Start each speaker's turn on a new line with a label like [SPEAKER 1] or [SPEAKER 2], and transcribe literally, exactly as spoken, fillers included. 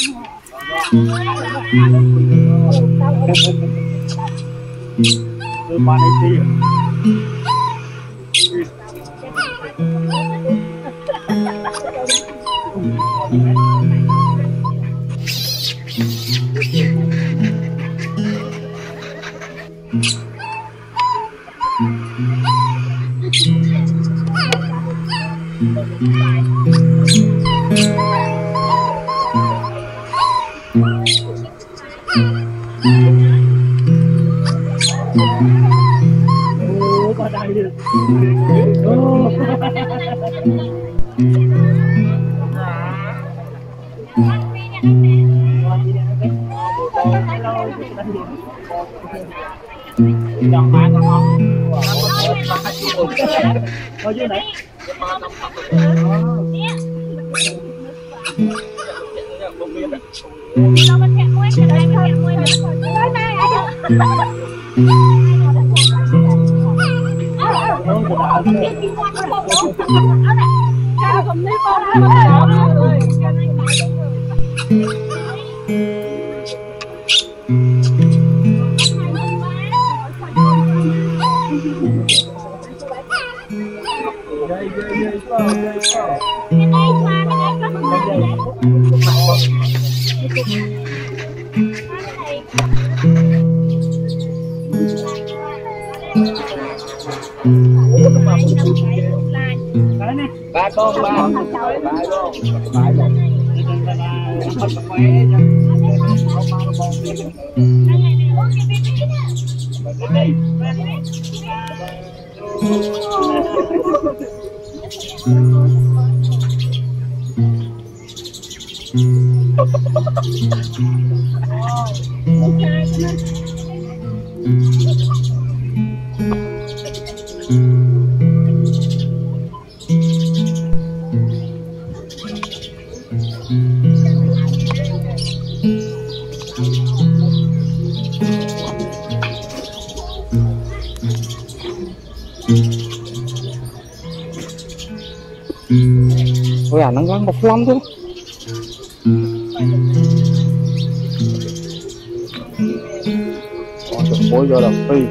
[SPEAKER 1] Từ ba này đi. Ủa, có đây được. Chọn bán con không? Ở dưới này.
[SPEAKER 2] Đâu bên cạnh quên cái này bên cạnh quên nữa. Nói này ai được.
[SPEAKER 1] Dây dây dây sao dây sao.
[SPEAKER 2] Cái này qua cái này có
[SPEAKER 1] ba con ba ba luôn ba luôn ôi à nó ngon một lắm chứ. Còn chụp bối vô là phi.